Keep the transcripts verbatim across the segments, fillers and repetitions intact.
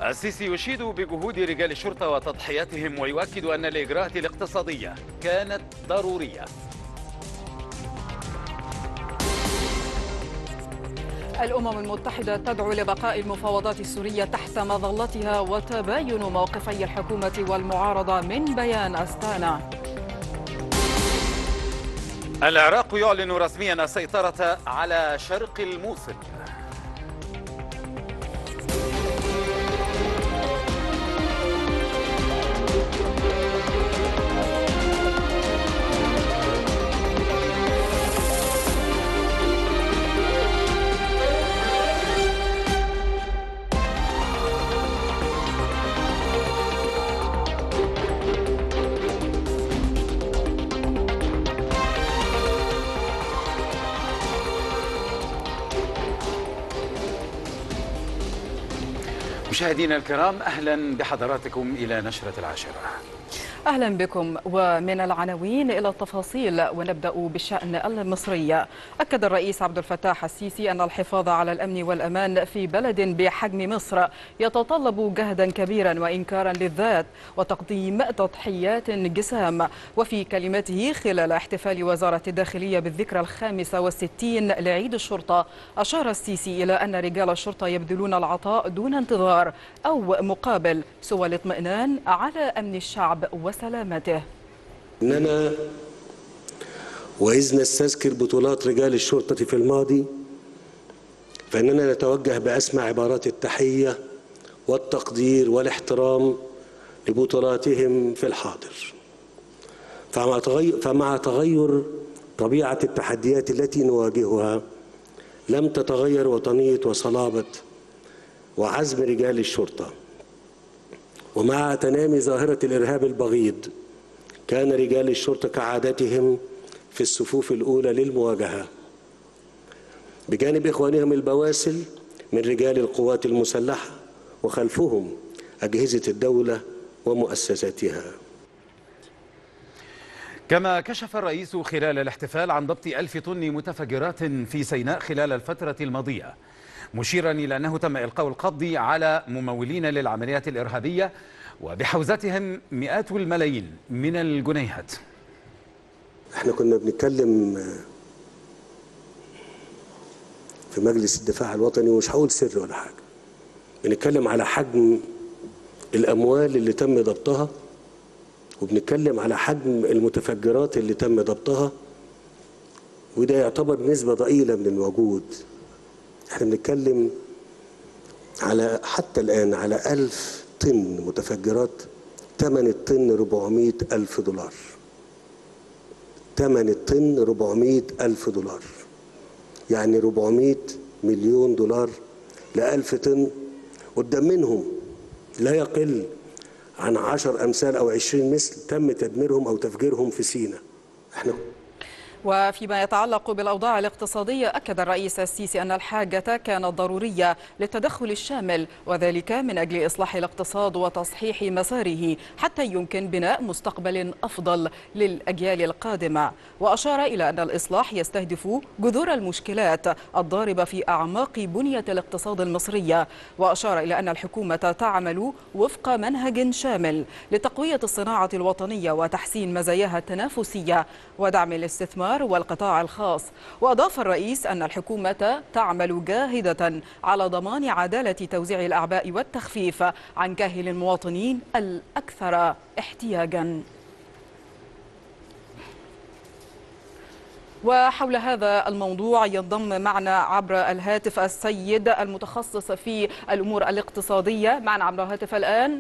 السيسي يشيد بجهود رجال الشرطة وتضحياتهم ويؤكد أن الإجراءات الاقتصادية كانت ضرورية. الأمم المتحدة تدعو لبقاء المفاوضات السورية تحت مظلتها وتباين موقفي الحكومة والمعارضة من بيان أستانا. العراق يعلن رسميا السيطرة على شرق الموصل. مشاهدينا الكرام، أهلا بحضراتكم إلى نشرة العاشرة. أهلا بكم. ومن العناوين إلى التفاصيل، ونبدأ بالشأن المصري. أكد الرئيس عبد الفتاح السيسي أن الحفاظ على الأمن والأمان في بلد بحجم مصر يتطلب جهدا كبيرا وإنكارا للذات وتقديم تضحيات جسام. وفي كلمته خلال احتفال وزارة الداخلية بالذكرى الخامسة والستين لعيد الشرطة، أشار السيسي إلى أن رجال الشرطة يبذلون العطاء دون انتظار أو مقابل سوى الاطمئنان على أمن الشعب وسلامته. إننا وإذ نستذكر بطولات رجال الشرطة في الماضي فإننا نتوجه بأسمى عبارات التحية والتقدير والاحترام لبطولاتهم في الحاضر. فمع تغير, فمع تغير طبيعة التحديات التي نواجهها لم تتغير وطنية وصلابة وعزم رجال الشرطة. ومع تنامي ظاهرة الإرهاب البغيض كان رجال الشرطة كعادتهم في الصفوف الأولى للمواجهة بجانب إخوانهم البواسل من رجال القوات المسلحة وخلفهم أجهزة الدولة ومؤسساتها. كما كشف الرئيس خلال الاحتفال عن ضبط ألف طن متفجرات في سيناء خلال الفترة الماضية، مشيرا إلى أنه تم إلقاء القبض على ممولين للعمليات الإرهابية وبحوزتهم مئات الملايين من الجنيهات. احنا كنا بنتكلم في مجلس الدفاع الوطني، ومش هقول سر ولا حاجة، بنتكلم على حجم الأموال اللي تم ضبطها، وبنتكلم على حجم المتفجرات اللي تم ضبطها، وده يعتبر نسبة ضئيلة من الموجود. احنا بنتكلم على حتى الآن على ألف طن متفجرات، ثمن الطن أربعمائة ألف دولار. ثمن الطن أربعمائة ألف دولار، يعني أربعمائة مليون دولار لألف طن، قدام منهم لا يقل عن عشر أمثال أو عشرين مثل تم تدميرهم أو تفجيرهم في سيناء. احنا وفيما يتعلق بالأوضاع الاقتصادية، أكد الرئيس السيسي أن الحاجة كانت ضرورية للتدخل الشامل، وذلك من أجل إصلاح الاقتصاد وتصحيح مساره حتى يمكن بناء مستقبل أفضل للأجيال القادمة. وأشار إلى أن الإصلاح يستهدف جذور المشكلات الضاربة في أعماق بنية الاقتصاد المصرية. وأشار إلى أن الحكومة تعمل وفق منهج شامل لتقوية الصناعة الوطنية وتحسين مزاياها التنافسية ودعم الاستثمار والقطاع الخاص. وأضاف الرئيس أن الحكومة تعمل جاهدة على ضمان عدالة توزيع الأعباء والتخفيف عن كاهل المواطنين الأكثر احتياجاً. وحول هذا الموضوع ينضم معنا عبر الهاتف السيد المتخصص في الأمور الاقتصادية. معنا عبر الهاتف الآن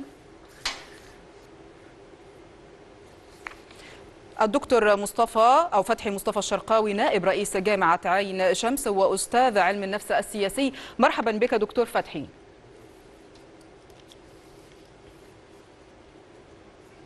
الدكتور مصطفى أو فتحي مصطفى الشرقاوي، نائب رئيس جامعة عين شمس وأستاذ علم النفس السياسي. مرحبا بك دكتور فتحي.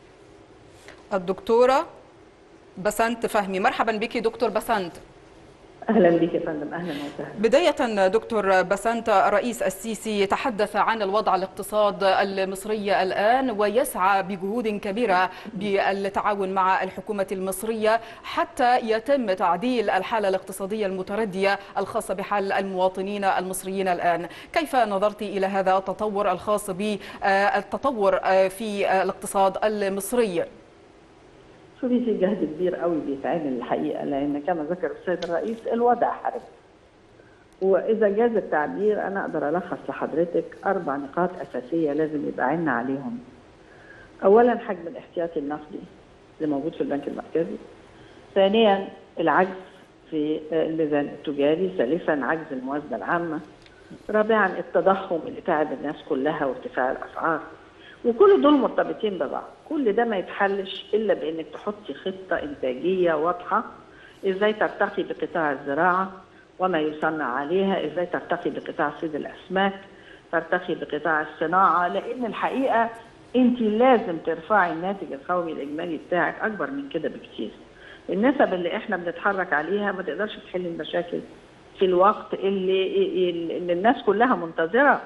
الدكتورة بسنت فهمي، مرحبا بك دكتور بسنت. أهلا بك يا فندم. أهلا وسهلا. بداية دكتور بسنت، الرئيس السيسي تحدث عن الوضع الاقتصاد المصري الآن ويسعى بجهود كبيرة بالتعاون مع الحكومة المصرية حتى يتم تعديل الحالة الاقتصادية المتردية الخاصة بحال المواطنين المصريين الآن. كيف نظرت إلى هذا التطور الخاص بالتطور في الاقتصاد المصري؟ شوفي، في جهد كبير قوي بيتعمل الحقيقه، لان كما ذكر السيد الرئيس الوضع حرج. واذا جاز التعبير انا اقدر الخص لحضرتك اربع نقاط اساسيه لازم يبقى عنا عليهم. اولا حجم الاحتياطي النقدي اللي موجود في البنك المركزي. ثانيا العجز في الميزان التجاري. ثالثا عجز الموازنه العامه. رابعا التضخم اللي تعب الناس كلها وارتفاع الاسعار. وكل دول مرتبطين ببعض. كل ده ما يتحلش الا بانك تحطي خطه انتاجيه واضحه، ازاي ترتقي بقطاع الزراعه وما يصنع عليها، ازاي ترتقي بقطاع صيد الاسماك، ترتقي بقطاع الصناعه، لان الحقيقه انت لازم ترفعي الناتج القومي الاجمالي بتاعك اكبر من كده بكتير. النسب اللي احنا بنتحرك عليها ما تقدرش تحل المشاكل في الوقت اللي, اللي الناس كلها منتظره.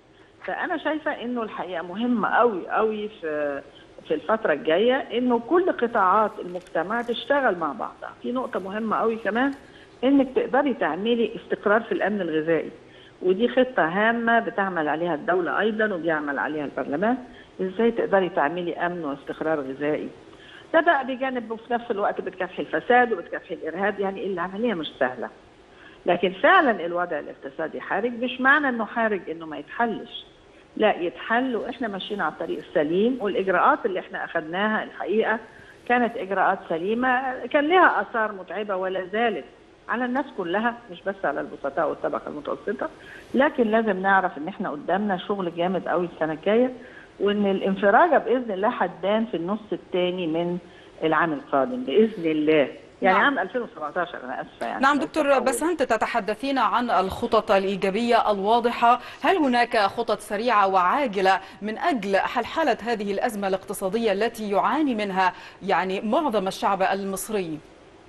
فأنا شايفة إنه الحقيقة مهم قوي قوي في في الفترة الجاية إنه كل قطاعات المجتمع تشتغل مع بعضها. في نقطة مهمة قوي كمان، إنك تقدري تعملي استقرار في الأمن الغذائي، ودي خطة هامة بتعمل عليها الدولة أيضا وبيعمل عليها البرلمان. إزاي تقدري تعملي أمن واستقرار غذائي؟ ده بقى بجانب وفي نفس الوقت بتكافحي الفساد وبتكافحي الإرهاب. يعني العملية مش سهلة، لكن فعلا الوضع الاقتصادي حرج. مش معنى إنه حرج إنه ما يتحلش، لا يتحل، واحنا ماشيين على الطريق السليم. والاجراءات اللي احنا اخذناها الحقيقه كانت اجراءات سليمه، كان لها اثار متعبه ولا زالت على الناس كلها، مش بس على البسطاء والطبقه المتوسطه. لكن لازم نعرف ان احنا قدامنا شغل جامد قوي السنه الجايه، وان الانفراجه باذن الله هتبان في النص الثاني من العام القادم باذن الله. يعني نعم. عام ألفين وسبعطاشر انا اسفه يعني. نعم دكتور بسنت، تتحدثين عن الخطط الايجابيه الواضحه، هل هناك خطط سريعه وعاجله من اجل حلحله هذه الازمه الاقتصاديه التي يعاني منها يعني معظم الشعب المصري؟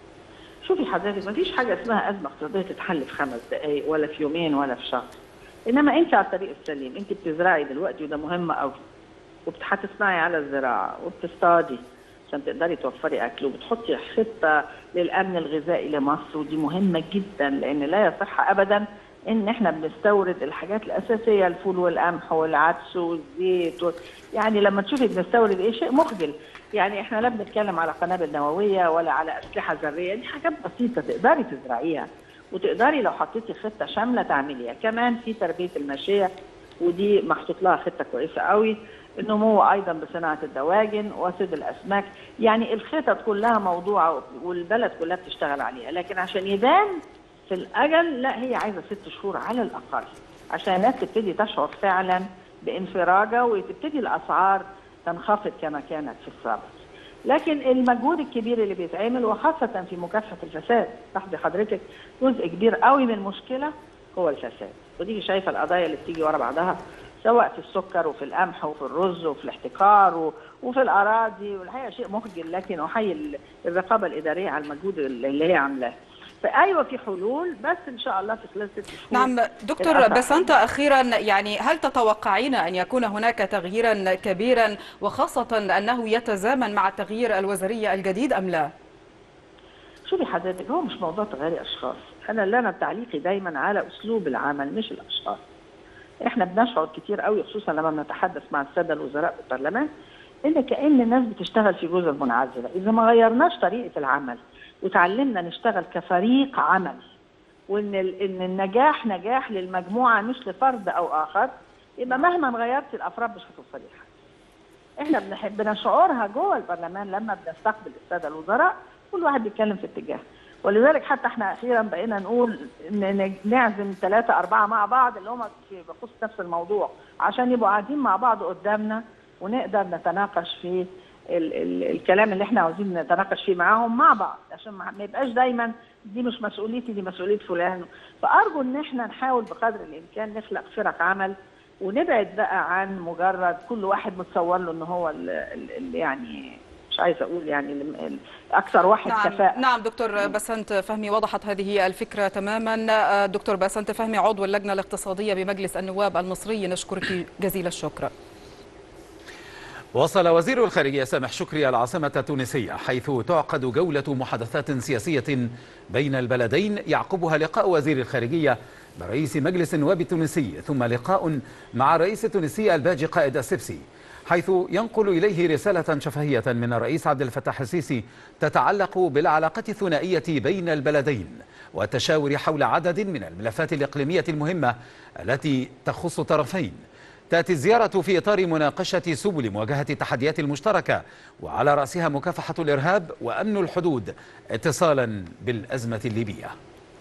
شوفي حضرتك، ما فيش حاجه اسمها ازمه اقتصاديه تتحل في خمس دقائق ولا في يومين ولا في شهر. انما انت على الطريق السليم، انت بتزرعي دلوقتي وده مهم قوي، وبتحتصنعي على الزراعه وبتصطادي عشان تقدري توفري اكل، وبتحطي خطه للامن الغذائي لمصر، ودي مهمه جدا. لان لا يصح ابدا ان احنا بنستورد الحاجات الاساسيه، الفول والقمح والعدس والزيت و... يعني لما تشوفي بنستورد ايه شيء مخجل. يعني احنا لا بنتكلم على قنابل نوويه ولا على اسلحه ذريه، دي حاجات بسيطه تقدري تزرعيها، وتقدري لو حطيتي خطه شامله تعمليها. كمان في تربيه الماشيه، ودي محطوط لها خطه كويسه قوي. النمو ايضا بصناعه الدواجن وصيد الاسماك. يعني الخطط كلها موضوعه والبلد كلها بتشتغل عليها، لكن عشان يبان في الاجل لا، هي عايزه ست شهور على الاقل عشان الناس تبتدي تشعر فعلا بانفراجه، وتبتدي الاسعار تنخفض كما كانت في السابق. لكن المجهود الكبير اللي بيتعمل وخاصه في مكافحه الفساد، لاحظي حضرتك جزء كبير قوي من المشكله هو الفساد. ودي شايفه القضايا اللي بتيجي ورا بعضها، سواء في السكر وفي القمح وفي الرز وفي الاحتكار وفي الاراضي، والحقيقه شيء مخجل. لكن احيي الرقابه الاداريه على المجهود اللي هي عاملاه. فايوه في حلول، بس ان شاء الله في خلال ست شهور. نعم دكتور بسنت، اخيرا يعني هل تتوقعين ان يكون هناك تغييرا كبيرا، وخاصه انه يتزامن مع تغيير الوزاريه الجديد ام لا؟ شوفي حضرتك، هو مش موضوع تغيير اشخاص. انا اللي انا تعليقي دايما على اسلوب العمل مش الاشخاص. احنا بنشعر كتير قوي خصوصا لما بنتحدث مع الساده الوزراء في البرلمان ان كأن الناس بتشتغل في جزر منعزله. اذا ما غيرناش طريقه العمل وتعلمنا نشتغل كفريق عمل، وان ان النجاح نجاح للمجموعه مش لفرد او اخر، يبقى مهما غيرت الافراد مش هتوصلي لحاجه. احنا بنحب بنشعرها جوه البرلمان لما بنستقبل الساده الوزراء، كل واحد بيتكلم في اتجاه. ولذلك حتى احنا اخيرا بقينا نقول ان نعزم ثلاثه اربعه مع بعض اللي هم بخصوص نفس الموضوع، عشان يبقوا قاعدين مع بعض قدامنا ونقدر نتناقش في ال ال الكلام اللي احنا عاوزين نتناقش فيه معاهم مع بعض، عشان ما يبقاش دايما دي مش مسؤوليتي دي مسؤوليه فلان. فارجو ان احنا نحاول بقدر الامكان نخلق فرق عمل، ونبعد بقى عن مجرد كل واحد متصور له ان هو ال ال يعني مش عايزه اقول يعني اكثر واحد نعم كفاءه. نعم دكتور بسنت فهمي، وضحت هذه الفكره تماما. دكتور بسنت فهمي عضو اللجنه الاقتصاديه بمجلس النواب المصري، نشكرك جزيل الشكر. وصل وزير الخارجية سامح شكري العاصمة التونسية، حيث تعقد جولة محادثات سياسية بين البلدين يعقبها لقاء وزير الخارجية برئيس مجلس النواب التونسي، ثم لقاء مع الرئيس التونسي الباجي قائد السبسي، حيث ينقل إليه رسالة شفهية من الرئيس عبد الفتاح السيسي تتعلق بالعلاقة الثنائية بين البلدين والتشاور حول عدد من الملفات الإقليمية المهمة التي تخص الطرفين. تأتي الزيارة في إطار مناقشة سبل مواجهة التحديات المشتركة، وعلى رأسها مكافحة الإرهاب وأمن الحدود اتصالا بالأزمة الليبية.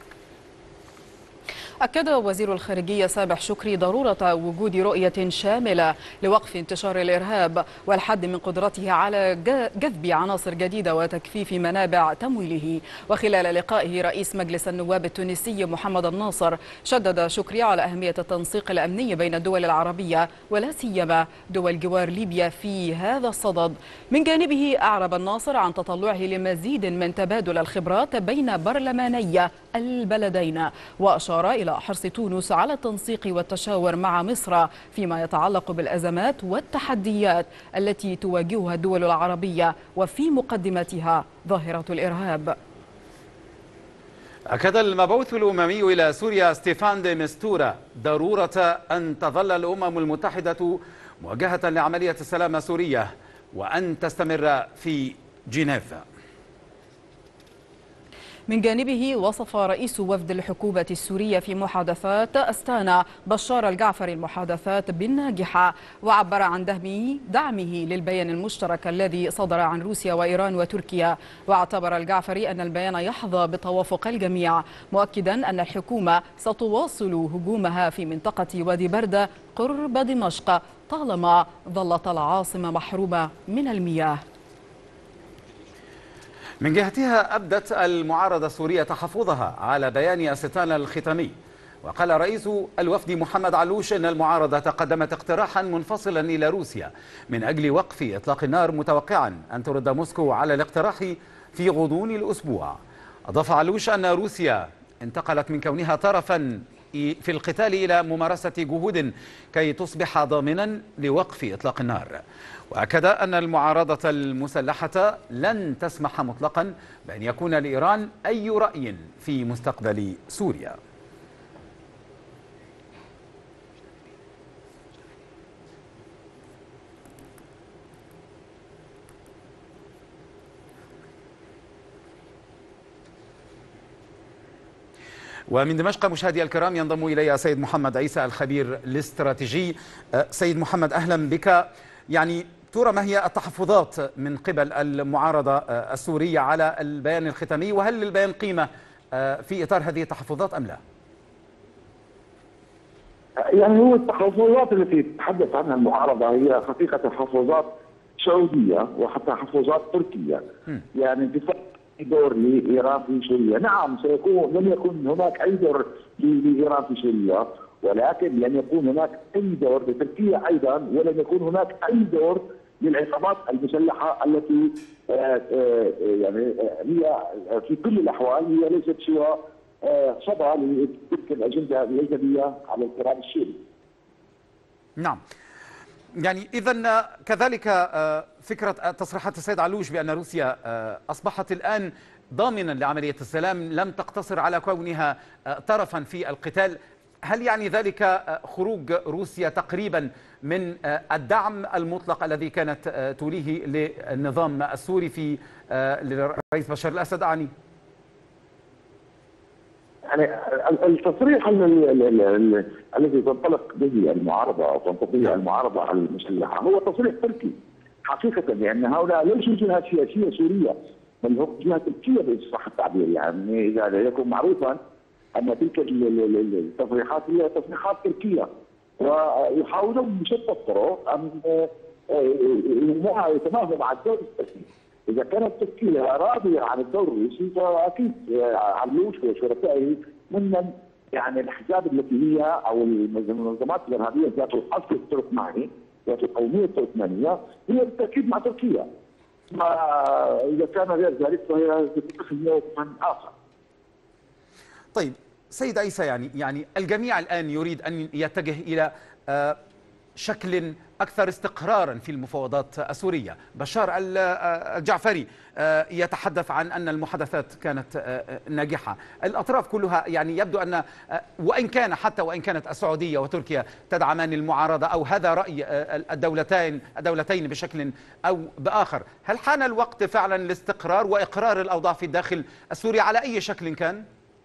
أكد وزير الخارجية سامح شكري ضرورة وجود رؤية شاملة لوقف انتشار الإرهاب والحد من قدرته على جذب عناصر جديدة وتكثيف منابع تمويله. وخلال لقائه رئيس مجلس النواب التونسي محمد الناصر، شدد شكري على أهمية التنسيق الأمني بين الدول العربية ولا سيما دول جوار ليبيا في هذا الصدد. من جانبه أعرب الناصر عن تطلعه لمزيد من تبادل الخبرات بين برلماني البلدين، وأشار إلى حرص تونس على التنسيق والتشاور مع مصر فيما يتعلق بالأزمات والتحديات التي تواجهها الدول العربية، وفي مقدمتها ظاهرة الإرهاب. أكد المبعوث الأممي إلى سوريا ستيفان دي مستورا ضرورة أن تظل الأمم المتحدة موجهة لعملية السلام السورية وأن تستمر في جنيف. من جانبه وصف رئيس وفد الحكومة السورية في محادثات أستانا بشار الجعفري المحادثات بالناجحة، وعبر عن دعمه, دعمه للبيان المشترك الذي صدر عن روسيا وإيران وتركيا. واعتبر الجعفري أن البيان يحظى بتوافق الجميع، مؤكدا أن الحكومة ستواصل هجومها في منطقة وادي بردة قرب دمشق طالما ظلت العاصمة محرومة من المياه. من جهتها أبدت المعارضة السورية تحفظها على بيان أستانا الختامي، وقال رئيس الوفد محمد علوش أن المعارضة قدمت اقتراحا منفصلا إلى روسيا من أجل وقف إطلاق النار، متوقعا أن ترد موسكو على الاقتراح في غضون الأسبوع. أضاف علوش أن روسيا انتقلت من كونها طرفا في القتال إلى ممارسة جهود كي تصبح ضامنا لوقف إطلاق النار، وأكد أن المعارضة المسلحة لن تسمح مطلقا بأن يكون لإيران أي رأي في مستقبل سوريا. ومن دمشق مشاهدي الكرام ينضم إلي سيد محمد عيسى الخبير الاستراتيجي. سيد محمد أهلا بك. يعني ترى ما هي التحفظات من قبل المعارضة السورية على البيان الختامي، وهل للبيان قيمة في إطار هذه التحفظات أم لا؟ يعني هو التحفظات التي تتحدث عنها المعارضة هي حقيقة تحفظات سعودية وحتى تحفظات تركية. م. يعني بفضل دور لإيران في سوريا. نعم سيكون لن يكون هناك أي دور لإيران في سوريا، ولكن لن يكون هناك أي دور لتركيا أيضا، ولن يكون هناك أي دور للعصابات المسلحة التي يعني هي في كل الأحوال هي ليست سوى صدى لتلك الأجندة الإيجابية على الكيان السوري. نعم. يعني إذن كذلك فكرة تصريحات السيد علوش بأن روسيا أصبحت الآن ضامنا لعملية السلام لم تقتصر على كونها طرفا في القتال، هل يعني ذلك خروج روسيا تقريبا من الدعم المطلق الذي كانت توليه للنظام السوري في للرئيس بشار الأسد؟ أعني يعني التصريح الذي تنطلق به المعارضه او تنطلق به المعارضه المسلحه هو تصريح تركي حقيقه، لان هؤلاء ليسوا جهه سياسيه سوريه بل هم جهه تركيه بصح التعبير. يعني اذا يكون معروفا ان تلك التصريحات هي تصريحات تركيه، ويحاولون بشتى الطرق ان يتناغموا مع الدور التركي. إذا كانت تركيا راضية عن الدور الروسي فأكيد علوش وشركائه من يعني الأحزاب التي هي أو المنظمات الإرهابية ذات الأصل التركماني ذات القومية التركمانية هي بالتأكيد مع تركيا. ما اذا كان غير ذلك فهي تتخذ موقفا اخر. طيب سيد عيسى، يعني يعني الجميع الان يريد ان يتجه الى آه شكل أكثر استقرارا في المفاوضات السورية. بشار الجعفري يتحدث عن أن المحادثات كانت ناجحة. الأطراف كلها يعني يبدو أن وإن كان حتى وإن كانت السعودية وتركيا تدعمان المعارضة أو هذا رأي الدولتين الدولتين بشكل أو بآخر، هل حان الوقت فعلا لاستقرار وإقرار الأوضاع في الداخل السوري على أي شكل كان؟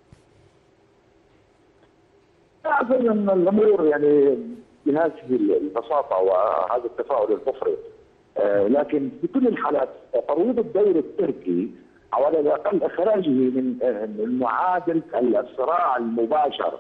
أظن أن الأمور يعني بهذه البساطة وهذا التفاؤل المفرط، آه لكن في كل الحالات ترويض الدور التركي أو على الأقل إخراجه من آه معادلة الصراع المباشر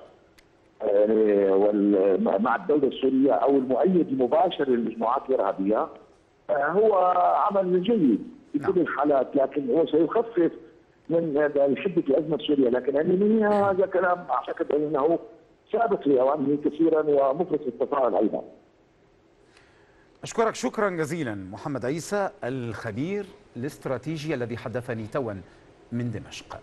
آه مع الدولة السورية أو المؤيد المباشر للمجموعات الإرهابية آه هو عمل جيد في كل الحالات، لكن هو سيخفف من شدة الأزمة السورية، لكن يعني هذا كلام أعتقد أنه سابق لأوانه كثيرا ومفرط التفاؤل أيضا. أشكرك شكرا جزيلا محمد عيسى الخبير الاستراتيجي الذي حدثني توا من دمشق.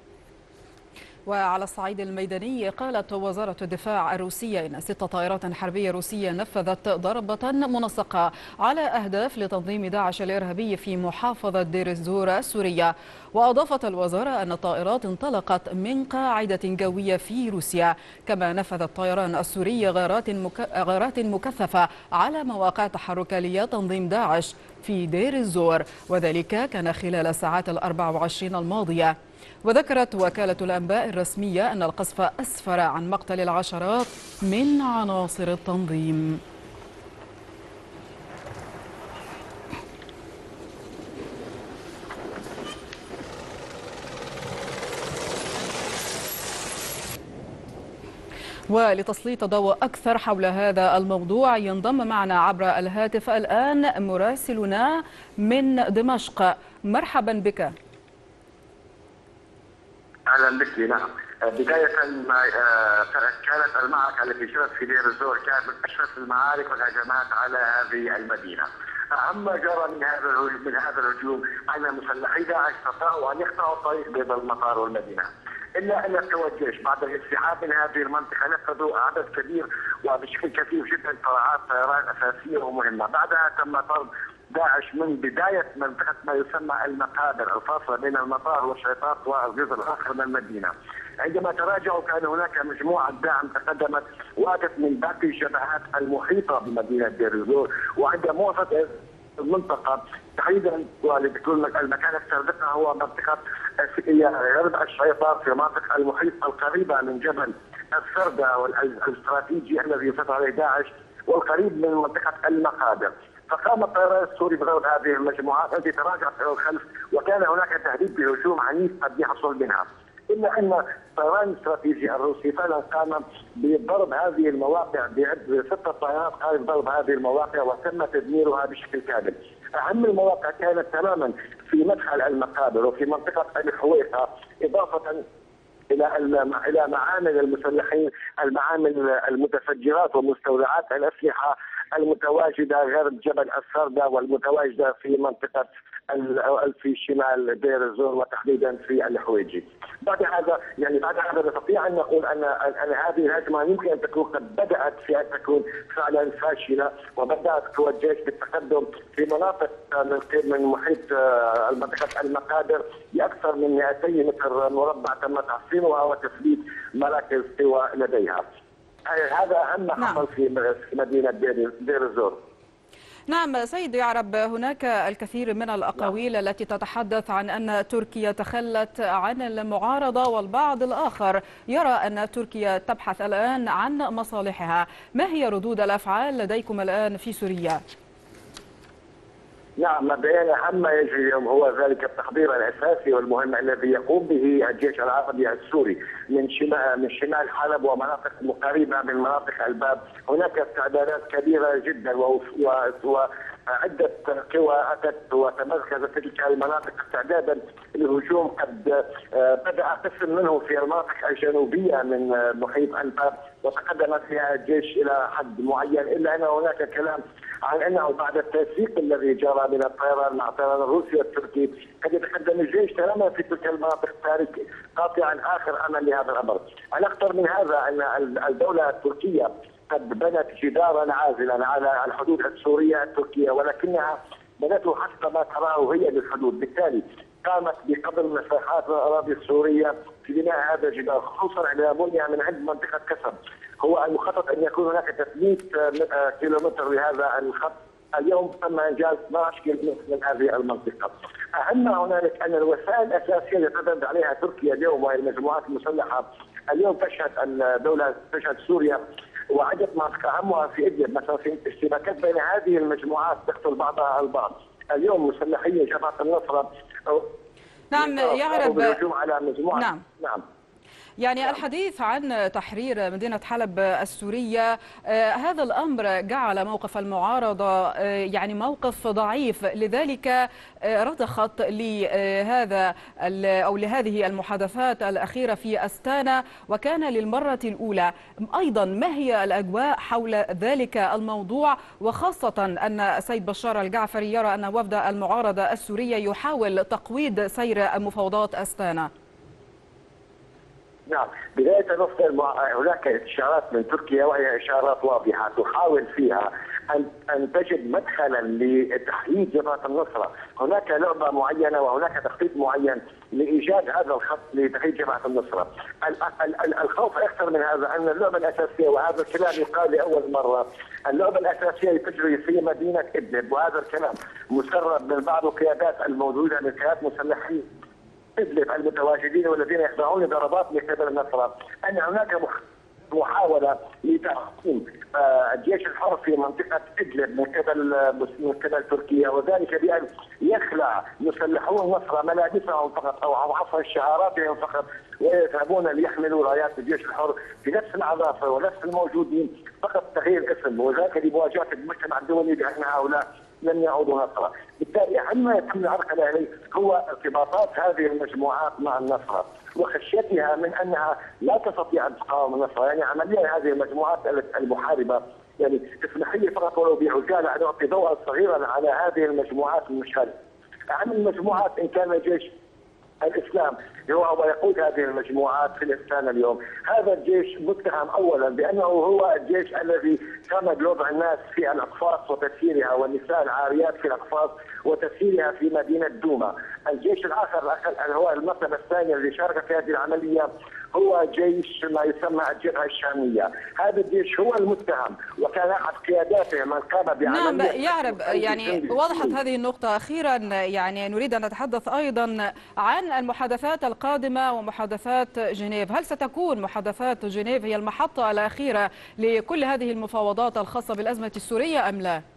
وعلى الصعيد الميداني، قالت وزارة الدفاع الروسية إن ست طائرات حربية روسية نفذت ضربة منسقة على أهداف لتنظيم داعش الإرهابي في محافظة دير الزور السورية. وأضافت الوزارة أن الطائرات انطلقت من قاعدة جوية في روسيا، كما نفذ الطيران السوري غارات مك... غارات مكثفة على مواقع تحرك لتنظيم داعش في دير الزور، وذلك كان خلال الساعات الأربع وعشرين الماضية. وذكرت وكالة الأنباء الرسمية أن القصف أسفر عن مقتل العشرات من عناصر التنظيم. ولتسليط ضوء أكثر حول هذا الموضوع ينضم معنا عبر الهاتف الآن مراسلنا من دمشق. مرحبا بك. اهلا بك. نعم، بدايه كانت المعركه التي جرت في دير الزور كانت من اشرس المعارك والهجمات على هذه المدينه. اهم ما جرى من هذا من هذا الهجوم ان مسلحي داعش استطاعوا ان يقطعوا الطريق بين المطار والمدينه، الا ان التوجيش بعد الانسحاب من هذه المنطقه نفذوا عدد كبير وبشكل كثير جدا قطاعات طيران اساسيه ومهمه. بعدها تم طرد داعش من بدايه منطقه ما يسمى المقابر الفاصله بين المطار والشيطات والجزء الاخر من المدينه. عندما تراجعوا كان هناك مجموعه دعم تقدمت واتت من باقي الجبهات المحيطه بمدينه دير الزور، وعند موافقه المنطقه تحديدا ولتكون المكان اكثر دقه هو منطقه غرب الشيطات في مناطق المحيط القريبه من جبل السردة والاستراتيجي الذي يسيطر عليه داعش والقريب من منطقه المقابر. فقام الطيران السوري بضرب هذه المجموعات التي تراجعت الى الخلف، وكان هناك تهديد بهجوم عنيف قد يحصل منها، الا ان الطيران الاستراتيجي الروسي فعلا قام بضرب هذه المواقع بعد ستة طائرات قام بضرب هذه المواقع وتم تدميرها بشكل كامل. اهم المواقع كانت تماما في مدخل المقابر وفي منطقه الحويقه، اضافه الى الى معامل المسلحين، المعامل المتفجرات ومستودعات الاسلحه المتواجده غرب جبل السردة والمتواجده في منطقه في شمال دير الزور وتحديدا في الحويجي. بعد هذا يعني بعد هذا نستطيع ان نقول ان ان هذه الهجمه يمكن ان تكون قد بدات في ان تكون فعلا فاشله، وبدات قوى الجيش بالتقدم في مناطق من محيط منطقه المقابر باكثر من مئتي متر مربع تم تحصينها وتثبيت مراكز قوى لديها. هذا اهم ما حصل في مدينه دير الزور. نعم سيد يعرب، هناك الكثير من الأقاويل نعم. التي تتحدث عن أن تركيا تخلت عن المعارضة، والبعض الآخر يرى أن تركيا تبحث الآن عن مصالحها. ما هي ردود الأفعال لديكم الآن في سوريا؟ نعم، مبدئيا اهم ما يجري اليوم هو ذلك التحضير الاساسي والمهم الذي يقوم به الجيش العربي السوري من شمال من شمال حلب ومناطق قريبه من مناطق الباب. هناك استعدادات كبيره جدا وعده قوى اتت وتمركزت في تلك المناطق استعدادا للهجوم. قد بدا قسم منه في المناطق الجنوبيه من محيط الباب وتقدم فيها الجيش الى حد معين، الا ان هناك كلام عن انه بعد التنسيق الذي جرى من الطيران مع الطيران الروسي والتركي قد يتقدم الجيش تماما في تلك المناطق تارك قاطعا اخر امل لهذا الامر. الاخطر من هذا ان الدوله التركيه قد بنت جدارا عازلا على الحدود السوريه التركيه، ولكنها بنته حسب ما تراه هي للحدود، بالتالي قامت بقبض مساحات من الاراضي السوريه في بناء هذا الجدار، خصوصا عندما بني من عند منطقه كسب. هو المخطط ان يكون هناك ثلاثمئة كيلومتر لهذا الخط، اليوم تم انجاز اثني عشر كيلومتر من هذه المنطقه. اهم هنالك ان الوسائل الاساسيه التي تعتمد عليها تركيا اليوم وهي المجموعات المسلحه، اليوم تشهد الدوله تشهد سوريا وعدة مناطق اهمها في ادلب مثلا في اشتباكات بين هذه المجموعات تقتل بعضها البعض. اليوم مسلحي جبهه النصره نعم يعرب على مجموعه نعم نعم يعني الحديث عن تحرير مدينة حلب السورية، آه هذا الأمر جعل موقف المعارضة آه يعني موقف ضعيف، لذلك آه رضخت لهذا أو لهذه المحادثات الأخيرة في أستانا، وكان للمرة الأولى. أيضا ما هي الأجواء حول ذلك الموضوع، وخاصة أن السيد بشار الجعفري يرى أن وفد المعارضة السورية يحاول تقويض سير مفاوضات أستانا؟ نعم، بداية نصف هناك إشارات من تركيا وهي إشارات واضحة تحاول فيها أن أن تجد مدخلا لتحييد جبهة النصرة، هناك لعبة معينة وهناك تخطيط معين لإيجاد هذا الخط لتحييد جبهة النصرة. الخوف أكثر من هذا أن اللعبة الأساسية، وهذا الكلام يقال لأول مرة، اللعبة الأساسية تجري في مدينة إدلب، وهذا الكلام مسرب من بعض القيادات الموجودة من قيادات مسلحين إدلب المتواجدين والذين يخضعون ضربات من قبل النصرة، أن هناك محاولة لتحكيم الجيش الحر في منطقة إدلب من قبل من قبل تركيا، وذلك بأن يخلع مسلحون النصرة ملابسهم فقط أو عفوا شعاراتهم فقط، ويذهبون ليحملوا رايات الجيش الحر في نفس العناصر ونفس الموجودين، فقط تغيير اسم، وذلك لمواجهة المجتمع الدولي بأن هؤلاء لن يعودوا نصرا. بالتالي أهم ما يتم العرقلة عليه هو ارتباطات هذه المجموعات مع النصرة وخشيتها من أنها لا تستطيع أن تقاوم النصرة. يعني عمليا هذه المجموعات المحاربة، يعني تسمح لي فقط ولو بعجالة أن أعطي ضوءا صغيرا على هذه المجموعات المشاركة. أهم المجموعات إن كان الجيش الإسلام هو ويقود هذه المجموعات في الإسلام اليوم، هذا الجيش متهم أولا بأنه هو الجيش الذي قام بوضع الناس في الأقفاص وتسييرها والنساء العاريات في الأقفاص وتسييرها في مدينة دوما. الجيش الآخر هو المرتبة الثانية اللي شارك في هذه العملية هو جيش ما يسمى الجبهة الشامية، هذا الجيش هو المتهم وكان أحد قياداته من قام بعملية. نعم يعرب، يعني وضحت هذه النقطة. أخيرا يعني نريد أن نتحدث أيضا عن المحادثات القادمة ومحادثات جنيف. هل ستكون محادثات جنيف هي المحطة الأخيرة لكل هذه المفاوضات الخاصة بالأزمة السورية أم لا؟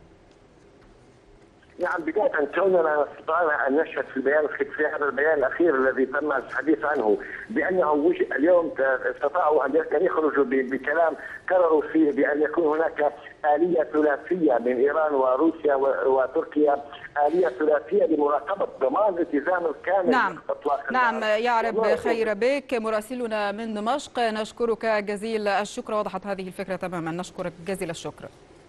نعم، بداية كوننا استطعنا أن نشهد في البيان في هذا البيان الأخير الذي تم الحديث عنه بأنه اليوم استطاعوا أن يخرجوا بكلام قرروا فيه بأن يكون هناك آلية ثلاثية من إيران وروسيا وتركيا، آلية ثلاثية لمراقبة ضمان الالتزام الكامل. نعم نعم يعرب خير بك مراسلنا من دمشق، نشكرك جزيل الشكر، وضحت هذه الفكرة تماما، نشكرك جزيل الشكر.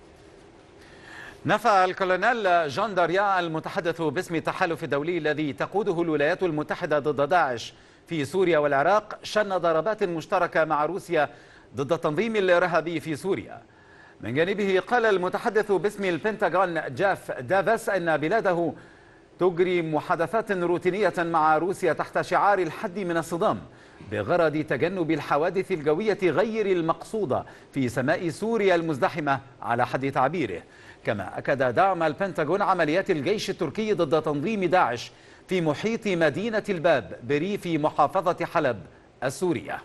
نفى الكولونيل جان داريا المتحدث باسم التحالف الدولي الذي تقوده الولايات المتحدة ضد داعش في سوريا والعراق شن ضربات مشتركة مع روسيا ضد التنظيم الإرهابي في سوريا. من جانبه قال المتحدث باسم البنتاغون جاف دافاس أن بلاده تجري محادثات روتينية مع روسيا تحت شعار الحد من الصدام بغرض تجنب الحوادث الجوية غير المقصودة في سماء سوريا المزدحمة على حد تعبيره. كما أكد دعم البنتاغون عمليات الجيش التركي ضد تنظيم داعش في محيط مدينة الباب بريف محافظة حلب السورية.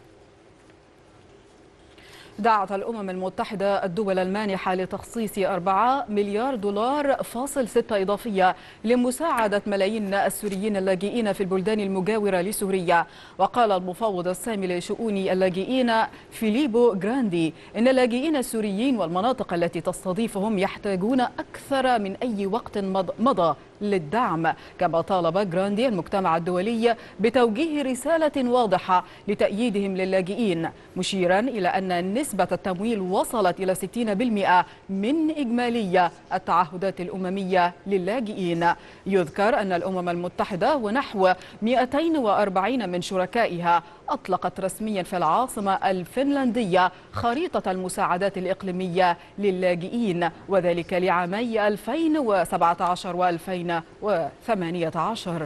دعت الأمم المتحدة الدول المانحة لتخصيص أربعة مليار دولار فاصل ستة إضافية لمساعدة ملايين السوريين اللاجئين في البلدان المجاورة لسوريا. وقال المفوض السامي لشؤون اللاجئين فيليبو جراندي إن اللاجئين السوريين والمناطق التي تستضيفهم يحتاجون أكثر من أي وقت مضى للدعم. كما طالب جراندي المجتمع الدولي بتوجيه رسالة واضحة لتأييدهم للاجئين، مشيرا إلى أن نسبة التمويل وصلت إلى ستين بالمئة من إجمالي التعهدات الأممية للاجئين. يذكر أن الأمم المتحدة ونحو مئتين وأربعين من شركائها أطلقت رسميا في العاصمة الفنلندية خريطة المساعدات الإقليمية للاجئين، وذلك لعامي ألفين وسبعة عشر وألفين وثمانية عشر.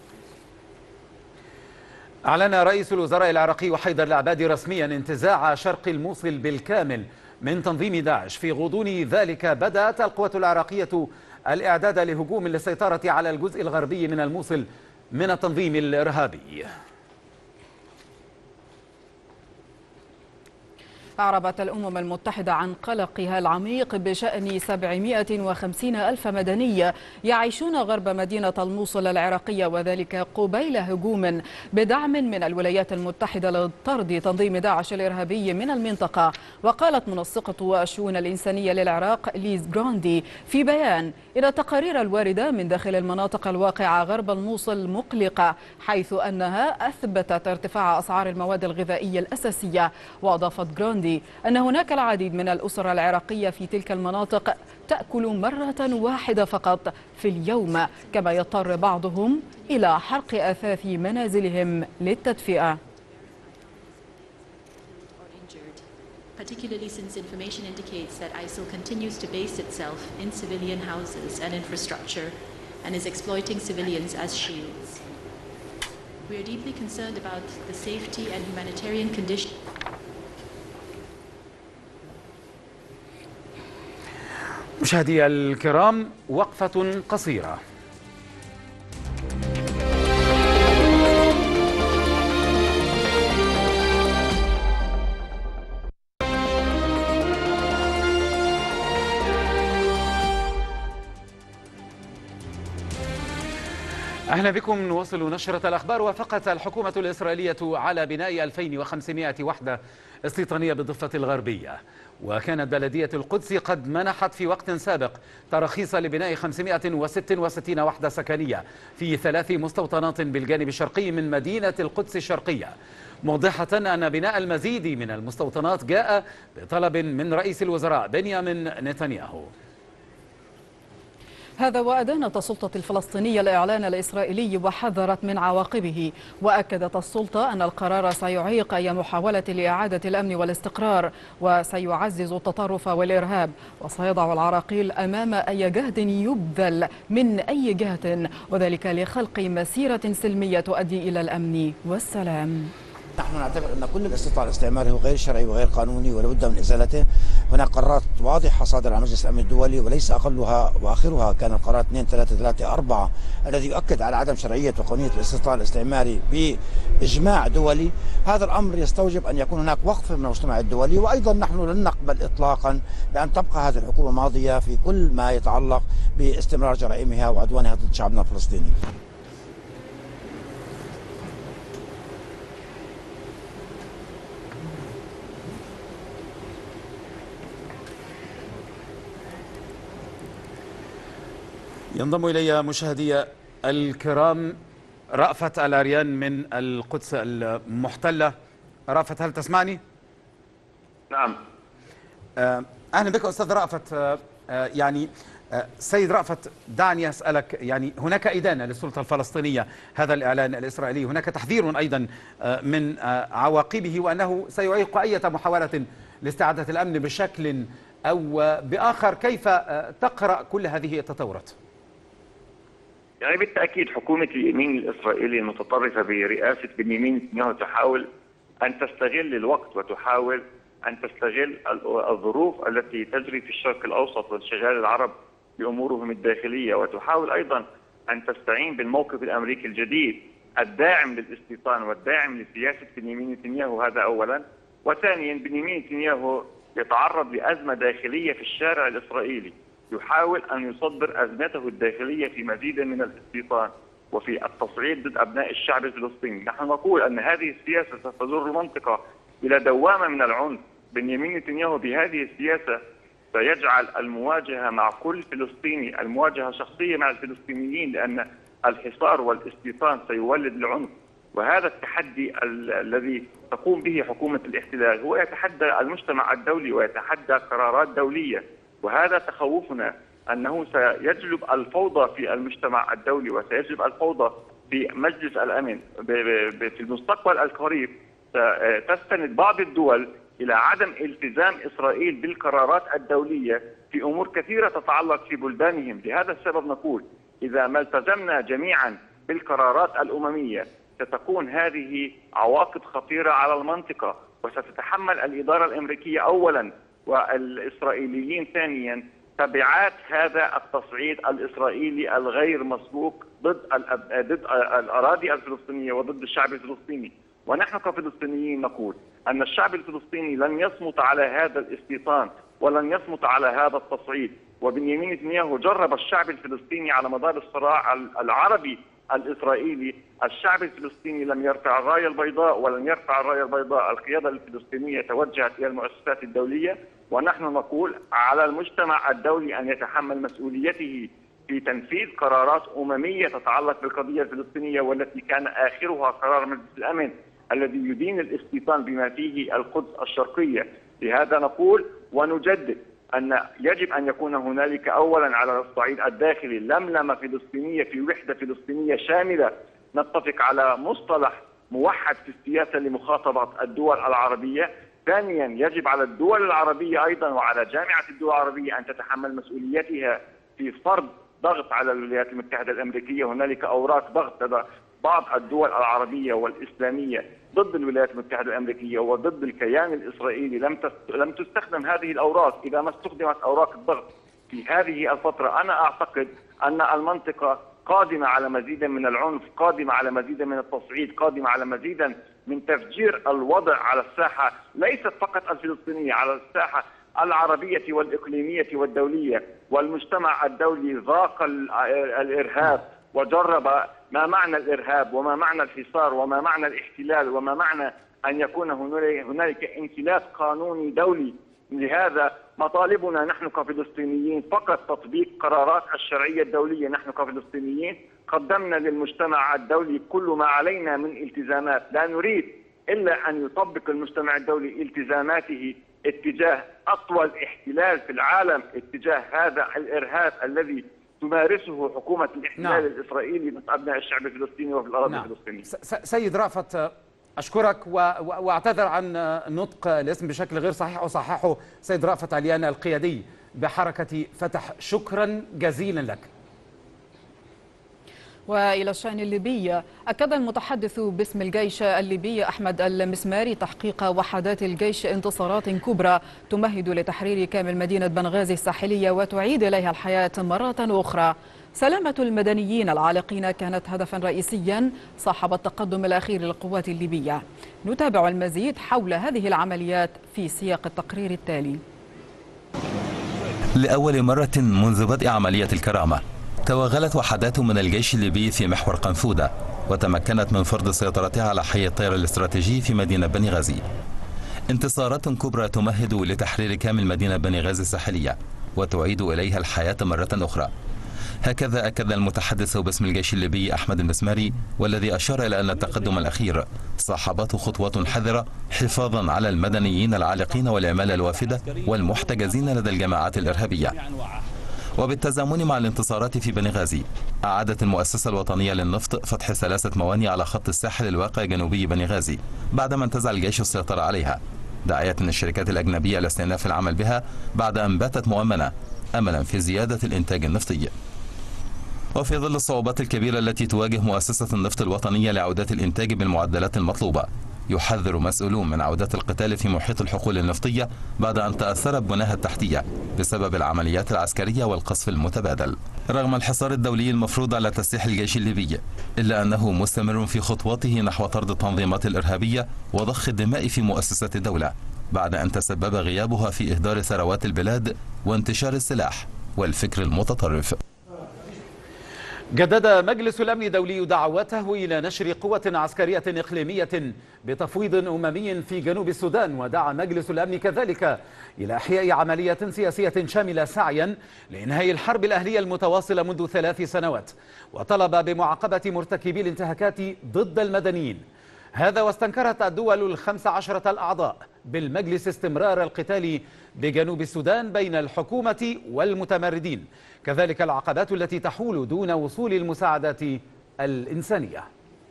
أعلن رئيس الوزراء العراقي حيدر العبادي رسميا انتزاع شرق الموصل بالكامل من تنظيم داعش. في غضون ذلك بدأت القوات العراقية الإعداد لهجوم للسيطرة على الجزء الغربي من الموصل من التنظيم الإرهابي. أعربت الأمم المتحدة عن قلقها العميق بشأن سبعمئة وخمسين ألف مدني يعيشون غرب مدينة الموصل العراقية، وذلك قبيل هجوم بدعم من الولايات المتحدة لطرد تنظيم داعش الإرهابي من المنطقة. وقالت منسقة الشؤون الإنسانية للعراق ليز جراندي في بيان إن التقارير الواردة من داخل المناطق الواقعة غرب الموصل مقلقة، حيث أنها أثبتت ارتفاع أسعار المواد الغذائية الأساسية. وأضافت جراندي أن هناك العديد من الأسر العراقية في تلك المناطق تأكل مرة واحدة فقط في اليوم، كما يضطر بعضهم إلى حرق أثاث منازلهم للتدفئة. Particularly since information indicates that I S I L continues to base itself in civilian houses and infrastructure and is exploiting civilians as shields. We are deeply concerned about the safety and humanitarian conditions. مشاهدي الكرام، وقفة قصيرة. أهلا بكم. نواصل نشرة الأخبار. وافقت الحكومة الإسرائيلية على بناء ألفين وخمسمئة وحدة استيطانية بالضفة الغربية. وكانت بلدية القدس قد منحت في وقت سابق تراخيص لبناء خمسمئة وستة وستين وحدة سكنية في ثلاث مستوطنات بالجانب الشرقي من مدينة القدس الشرقية، موضحة أن بناء المزيد من المستوطنات جاء بطلب من رئيس الوزراء بنيامين نتنياهو. هذا وأدانت السلطة الفلسطينية الإعلان الإسرائيلي وحذرت من عواقبه. وأكدت السلطة أن القرار سيعيق أي محاولة لإعادة الأمن والاستقرار، وسيعزز التطرف والإرهاب، وسيضع العراقيل أمام أي جهد يبذل من أي جهة، وذلك لخلق مسيرة سلمية تؤدي إلى الأمن والسلام. نحن نعتبر أن كل الاستيطان الاستعماري هو غير شرعي وغير قانوني ولا بد من إزالته. هناك قرارات واضحة صادرة عن مجلس الأمن الدولي، وليس أقلها وآخرها كان القرار اثنين ثلاثة ثلاثة أربعة الذي يؤكد على عدم شرعية وقانونية الاستيطان الاستعماري بإجماع دولي. هذا الأمر يستوجب أن يكون هناك وقف من المجتمع الدولي، وأيضا نحن لن نقبل إطلاقا بأن تبقى هذه الحكومة ماضية في كل ما يتعلق باستمرار جرائمها وعدوانها ضد شعبنا الفلسطيني. ينضم إلي مشاهدي الكرام رأفت العريان من القدس المحتلة. رأفت، هل تسمعني؟ نعم. أهلا بك أستاذ رأفت. يعني سيد رأفت، دعني أسألك، يعني هناك إدانة للسلطة الفلسطينية هذا الإعلان الإسرائيلي، هناك تحذير أيضا من عواقبه وأنه سيعيق أي محاولة لاستعادة الأمن بشكل أو بآخر. كيف تقرأ كل هذه التطورات؟ يعني بالتأكيد حكومة اليمين الإسرائيلي المتطرفة برئاسة بنيامين نتنياهو تحاول أن تستغل الوقت وتحاول أن تستغل الظروف التي تجري في الشرق الأوسط وانشغال العرب بأمورهم الداخلية، وتحاول أيضا أن تستعين بالموقف الأمريكي الجديد الداعم للاستيطان والداعم لسياسة بنيامين نتنياهو. هذا أولا. وثانيا، بنيامين نتنياهو يتعرض لأزمة داخلية في الشارع الإسرائيلي، يحاول أن يصدر أزمته الداخلية في مزيد من الاستيطان وفي التصعيد ضد أبناء الشعب الفلسطيني. نحن نقول أن هذه السياسة ستجر المنطقة إلى دوامة من العنف. بنيامين نتنياهو بهذه السياسة سيجعل المواجهة مع كل فلسطيني المواجهة شخصية مع الفلسطينيين، لأن الحصار والاستيطان سيولد العنف. وهذا التحدي الذي تقوم به حكومة الاحتلال هو يتحدى المجتمع الدولي ويتحدى قرارات دولية، وهذا تخوفنا أنه سيجلب الفوضى في المجتمع الدولي وسيجلب الفوضى في مجلس الأمن. في المستقبل القريب تستند بعض الدول إلى عدم التزام إسرائيل بالقرارات الدولية في أمور كثيرة تتعلق في بلدانهم. لهذا السبب نقول إذا ما التزمنا جميعا بالقرارات الأممية ستكون هذه عواقب خطيرة على المنطقة، وستتحمل الإدارة الأمريكية أولا والإسرائيليين ثانيا تبعات هذا التصعيد الإسرائيلي الغير مسبوق ضد ضد الأراضي الفلسطينية وضد الشعب الفلسطيني. ونحن كفلسطينيين نقول أن الشعب الفلسطيني لن يصمت على هذا الاستيطان ولن يصمت على هذا التصعيد. وبنيامين نتنياهو جرب الشعب الفلسطيني على مدار الصراع العربي الإسرائيلي. الشعب الفلسطيني لم يرفع الراية البيضاء ولن يرفع الراية البيضاء. القيادة الفلسطينية توجهت إلى المؤسسات الدولية، ونحن نقول على المجتمع الدولي أن يتحمل مسؤوليته في تنفيذ قرارات أممية تتعلق بالقضية الفلسطينية، والتي كان آخرها قرار مجلس الأمن الذي يدين الاستيطان بما فيه القدس الشرقية. لهذا نقول ونجدد أن يجب أن يكون هنالك أولا على الصعيد الداخلي لملمة فلسطينية في وحدة فلسطينية شاملة، نتفق على مصطلح موحد في السياسة لمخاطبة الدول العربية. ثانيا يجب على الدول العربية أيضا وعلى جامعة الدول العربية أن تتحمل مسؤوليتها في فرض ضغط على الولايات المتحدة الأمريكية. هنالك أوراق ضغط لدى بعض الدول العربية والإسلامية ضد الولايات المتحدة الأمريكية وضد الكيان الإسرائيلي. لم لم تستخدم هذه الأوراق. إذا ما استخدمت أوراق الضغط في هذه الفترة أنا أعتقد أن المنطقة قادمة على مزيد من العنف، قادمة على مزيد من التصعيد، قادمة على مزيد من تفجير الوضع على الساحة ليست فقط الفلسطينية، على الساحة العربية والإقليمية والدولية. والمجتمع الدولي ذاق الإرهاب وجرب ما معنى الإرهاب وما معنى الحصار وما معنى الاحتلال وما معنى أن يكون هنالك انفلات قانوني دولي. لهذا مطالبنا نحن كفلسطينيين فقط تطبيق قرارات الشرعية الدولية. نحن كفلسطينيين قدمنا للمجتمع الدولي كل ما علينا من التزامات، لا نريد إلا أن يطبق المجتمع الدولي التزاماته اتجاه أطول احتلال في العالم، اتجاه هذا الإرهاب الذي تمارسه حكومة الاحتلال نعم. الإسرائيلي ضد أبناء الشعب الفلسطيني وفي الأراضي نعم. الفلسطينية. سيد رأفت أشكرك وأعتذر عن نطق الاسم بشكل غير صحيح أصححه. سيد رأفت عليان القيادي بحركة فتح، شكرا جزيلا لك. وإلى الشأن الليبي، أكد المتحدث باسم الجيش الليبي أحمد المسماري تحقيق وحدات الجيش انتصارات كبرى تمهد لتحرير كامل مدينة بنغازي الساحلية وتعيد إليها الحياة مرة أخرى. سلامة المدنيين العالقين كانت هدفا رئيسيا صاحب التقدم الأخير للقوات الليبية. نتابع المزيد حول هذه العمليات في سياق التقرير التالي. لأول مرة منذ بدء عملية الكرامة توغلت وحدات من الجيش الليبي في محور قنفودة وتمكنت من فرض سيطرتها على حي الطير الاستراتيجي في مدينة بنغازي. انتصارات كبرى تمهد لتحرير كامل مدينة بنغازي الساحلية وتعيد إليها الحياة مرة أخرى. هكذا أكد المتحدث باسم الجيش الليبي أحمد المسماري، والذي أشار إلى أن التقدم الأخير صاحبته خطوات حذرة حفاظا على المدنيين العالقين والعمالة الوافدة والمحتجزين لدى الجماعات الإرهابية. وبالتزامن مع الانتصارات في بنغازي أعادت المؤسسة الوطنية للنفط فتح ثلاثة موانئ على خط الساحل الواقع جنوبي بنغازي بعدما انتزع الجيش السيطرة عليها، داعية الشركات الأجنبية لاستئناف العمل بها بعد أن باتت مؤمنة أملا في زيادة الإنتاج النفطي. وفي ظل الصعوبات الكبيرة التي تواجه مؤسسة النفط الوطنية لعودة الإنتاج بالمعدلات المطلوبة، يحذر مسؤولون من عودة القتال في محيط الحقول النفطية بعد أن تأثرت بناها التحتية بسبب العمليات العسكرية والقصف المتبادل. رغم الحصار الدولي المفروض على تسليح الجيش الليبي، إلا أنه مستمر في خطواته نحو طرد التنظيمات الإرهابية وضخ الدماء في مؤسسات الدولة بعد أن تسبب غيابها في إهدار ثروات البلاد وانتشار السلاح والفكر المتطرف. جدد مجلس الأمن الدولي دعوته إلى نشر قوة عسكرية إقليمية بتفويض أممي في جنوب السودان، ودعا مجلس الأمن كذلك إلى إحياء عملية سياسية شاملة سعيا لإنهاء الحرب الأهلية المتواصلة منذ ثلاث سنوات، وطلب بمعاقبة مرتكبي الانتهاكات ضد المدنيين. هذا واستنكرت الدول الخمس عشرة الأعضاء بالمجلس استمرار القتال بجنوب السودان بين الحكومة والمتمردين، كذلك العقبات التي تحول دون وصول المساعدات الإنسانية.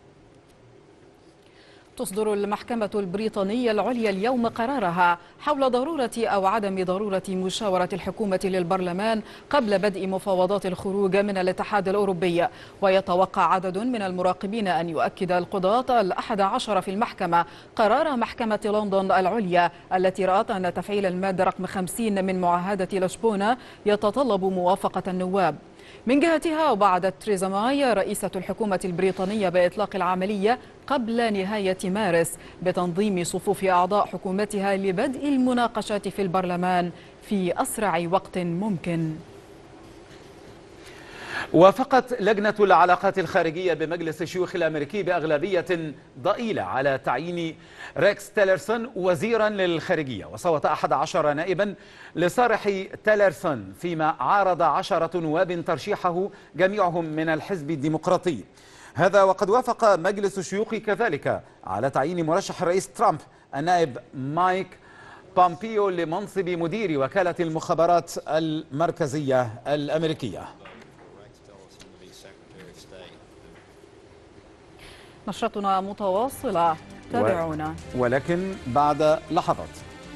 تصدر المحكمة البريطانية العليا اليوم قرارها حول ضرورة أو عدم ضرورة مشاورة الحكومة للبرلمان قبل بدء مفاوضات الخروج من الاتحاد الأوروبي. ويتوقع عدد من المراقبين أن يؤكد القضاة الأحد عشر في المحكمة قرار محكمة لندن العليا التي رأت أن تفعيل المادة رقم خمسين من معاهدة لشبونة يتطلب موافقة النواب. من جهتها وبعدت تريزا ماي رئيسة الحكومة البريطانية بإطلاق العملية قبل نهاية مارس بتنظيم صفوف أعضاء حكومتها لبدء المناقشات في البرلمان في أسرع وقت ممكن. وافقت لجنة العلاقات الخارجية بمجلس الشيوخ الأمريكي بأغلبية ضئيلة على تعيين ريكس تيلرسون وزيرا للخارجية، وصوت أحد عشر نائبا لصالح تيلرسون، فيما عارض عشرة نواب ترشيحه جميعهم من الحزب الديمقراطي. هذا وقد وافق مجلس الشيوخ كذلك على تعيين مرشح الرئيس ترامب النائب مايك بومبيو لمنصب مدير وكالة المخابرات المركزية الأمريكية. نشرتنا متواصلة، تابعونا. ولكن بعد لحظات.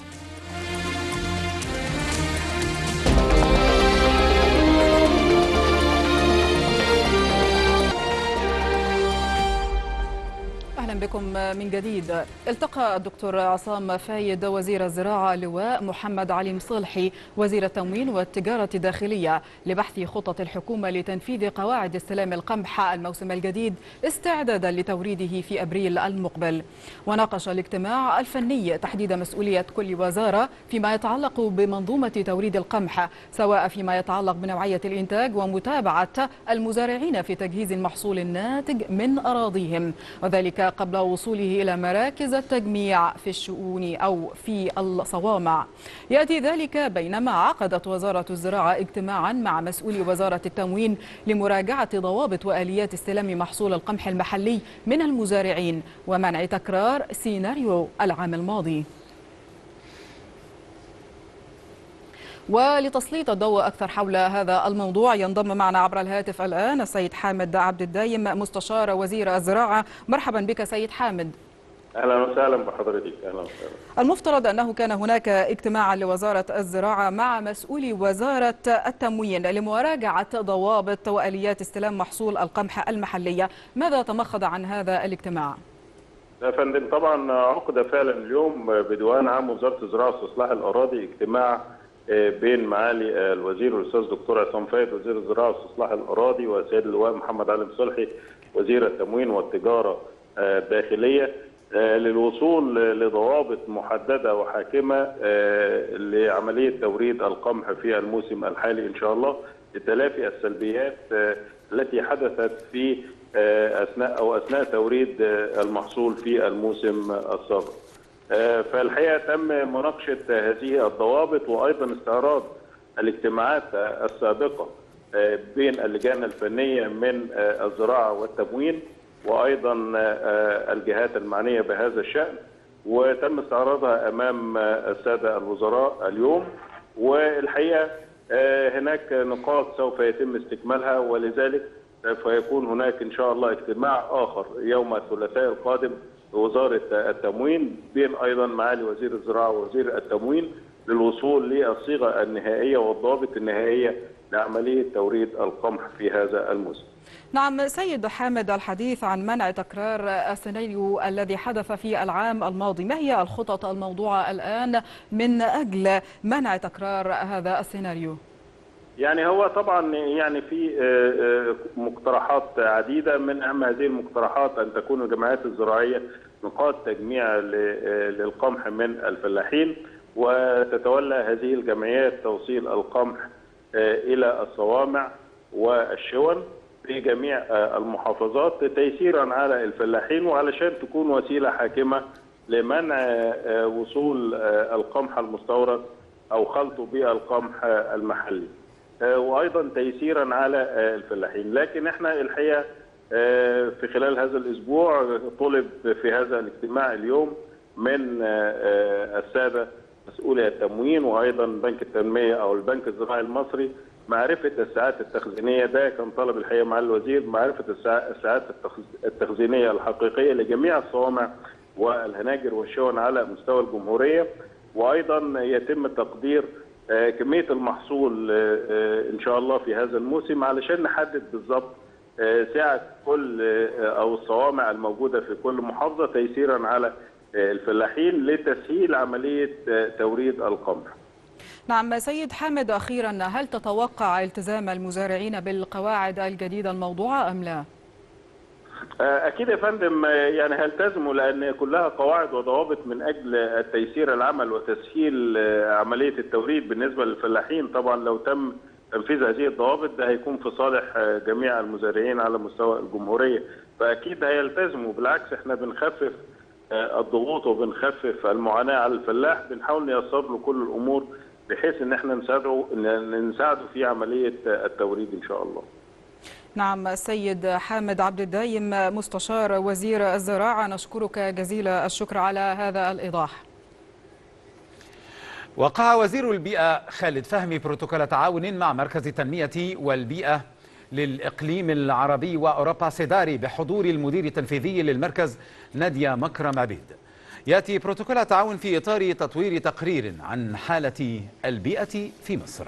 أهلا بكم من جديد. التقى الدكتور عصام فايد وزير الزراعة اللواء محمد علي مصلحي وزير التموين والتجارة الداخلية لبحث خطط الحكومة لتنفيذ قواعد استلام القمح الموسم الجديد استعدادا لتوريده في أبريل المقبل. وناقش الاجتماع الفني تحديد مسؤولية كل وزارة فيما يتعلق بمنظومة توريد القمح، سواء فيما يتعلق بنوعية الإنتاج ومتابعة المزارعين في تجهيز المحصول الناتج من أراضيهم، وذلك قبل وصوله إلى مراكز التجميع في الشؤون أو في الصوامع. يأتي ذلك بينما عقدت وزارة الزراعة اجتماعا مع مسؤولي وزارة التموين لمراجعة ضوابط وآليات استلام محصول القمح المحلي من المزارعين ومنع تكرار سيناريو العام الماضي. ولتسليط الضوء أكثر حول هذا الموضوع ينضم معنا عبر الهاتف الآن السيد حامد عبد الدايم مستشار وزير الزراعة. مرحبا بك سيد حامد. أهلا وسهلا بحضرتك. أهلا وسهلا. المفترض أنه كان هناك اجتماع لوزارة الزراعة مع مسؤولي وزارة التموين لمراجعة ضوابط وآليات استلام محصول القمح المحلية، ماذا تمخض عن هذا الاجتماع؟ يا فندم، طبعا عقد فعلا اليوم بديوان عام وزارة الزراعة واستصلاح الأراضي اجتماع بين معالي الوزير الاستاذ دكتور عصام فايد وزير الزراعه واستصلاح الاراضي وسيد اللواء محمد علي مصلحي وزير التموين والتجاره الداخليه للوصول لضوابط محدده وحاكمه لعمليه توريد القمح في الموسم الحالي ان شاء الله لتلافي السلبيات التي حدثت في اثناء او اثناء توريد المحصول في الموسم السابق. فالحقيقه تم مناقشه هذه الضوابط وايضا استعراض الاجتماعات السابقه بين اللجان الفنيه من الزراعه والتموين وايضا الجهات المعنيه بهذا الشان، وتم استعراضها امام الساده الوزراء اليوم. والحقيقه هناك نقاط سوف يتم استكمالها، ولذلك سوف يكون هناك ان شاء الله اجتماع اخر يوم الثلاثاء القادم بوزاره التموين بين ايضا معالي وزير الزراعه ووزير التموين للوصول للصيغه النهائيه والضوابط النهائيه لعمليه توريد القمح في هذا الموسم. نعم سيد حامد، الحديث عن منع تكرار السيناريو الذي حدث في العام الماضي، ما هي الخطط الموضوعه الان من اجل منع تكرار هذا السيناريو؟ يعني هو طبعا يعني في مقترحات عديده، من اهم هذه المقترحات ان تكون الجمعيات الزراعيه نقاط تجميع للقمح من الفلاحين، وتتولى هذه الجمعيات توصيل القمح الى الصوامع والشون، في جميع المحافظات تيسيرا على الفلاحين وعلشان تكون وسيله حاكمه لمنع وصول القمح المستورد او خلطه بالقمح المحلي، وايضا تيسيرا على الفلاحين. لكن احنا الحقيقه في خلال هذا الاسبوع طلب في هذا الاجتماع اليوم من الساده مسؤولي التموين وايضا بنك التنميه او البنك الزراعي المصري معرفه الساعات التخزينيه. ده كان طلب الحقيقه مع الوزير، معرفه الساعات التخزينيه الحقيقيه لجميع الصوامع والهناجر والشون على مستوى الجمهوريه، وايضا يتم تقدير كميه المحصول ان شاء الله في هذا الموسم علشان نحدد بالضبط سعه كل او الصوامع الموجوده في كل محافظه تيسيرا على الفلاحين لتسهيل عمليه توريد القمح. نعم سيد حامد، أخيرا هل تتوقع التزام المزارعين بالقواعد الجديدة الموضوعة أم لا؟ أكيد يا فندم، يعني هيلتزموا لأن كلها قواعد وضوابط من أجل التيسير العمل وتسهيل عملية التوريد بالنسبة للفلاحين. طبعا لو تم تنفيذ هذه الضوابط ده هيكون في صالح جميع المزارعين على مستوى الجمهورية، فأكيد هيلتزموا. بالعكس احنا بنخفف الضغوط وبنخفف المعاناة على الفلاح، بنحاول نيسر له كل الأمور بحيث ان احنا نساعده نساعده في عملية التوريد إن شاء الله. نعم السيد حامد عبد الدايم مستشار وزير الزراعة، نشكرك جزيل الشكر على هذا الإيضاح. وقع وزير البيئة خالد فهمي بروتوكول تعاون مع مركز التنمية والبيئة للإقليم العربي وأوروبا سيداري بحضور المدير التنفيذي للمركز نادية مكرم عبيد. يأتي بروتوكول تعاون في إطار تطوير تقرير عن حالة البيئة في مصر.